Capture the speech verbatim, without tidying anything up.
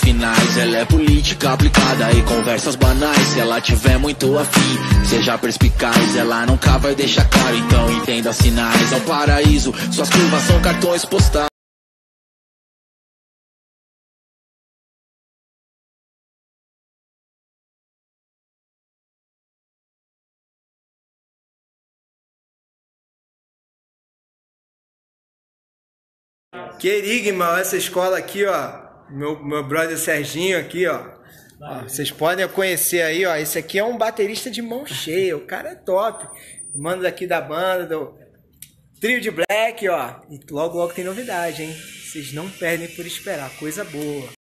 finais. Ela é política aplicada e conversas banais. Se ela tiver muito afim, seja perspicaz, ela nunca vai deixar claro, então entenda sinais. É um paraíso, suas curvas são cartões postais. Querigma, essa escola aqui, ó. Meu, meu brother Serginho aqui, ó. Ó, vocês podem conhecer aí, ó. Esse aqui é um baterista de mão cheia. O cara é top. Mano daqui da banda, do Trio de Black, ó. E logo, logo tem novidade, hein? Vocês não perdem por esperar. Coisa boa.